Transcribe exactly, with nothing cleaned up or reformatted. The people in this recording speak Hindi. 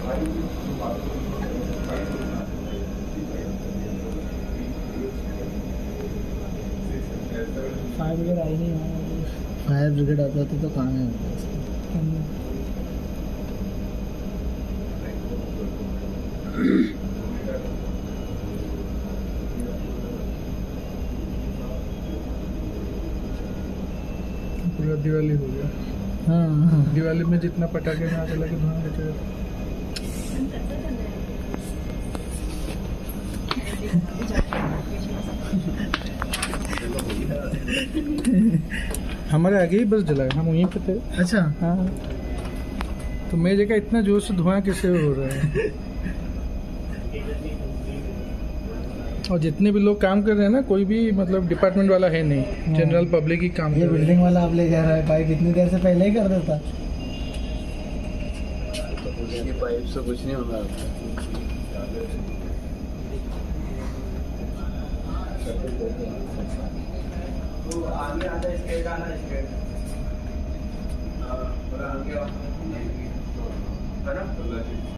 फायर ब्रिगेड आई नहीं है। फायर ब्रिगेड आता था तो काम है पूरा दिवाली हो गया। हाँ हाँ दिवाली में जितना पटाखे में आते लगे धुआं बचेगा। हमारे आगे ही बस जला है, हम वहीं पे थे। अच्छा हाँ, तो मेरी जगह इतना जोर से धुआं कैसे हो रहा है। और जितने भी लोग काम कर रहे हैं ना, कोई भी मतलब डिपार्टमेंट वाला है नहीं, जनरल पब्लिक ही काम कर ये रहा है। बिल्डिंग वाला आप ले जा रहा है पाइप इतनी देर से पहले ही कर देता। पाइप से कुछ नहीं होगा। आगे आता है स्केट आना स्केट हाँ, आगे है ना।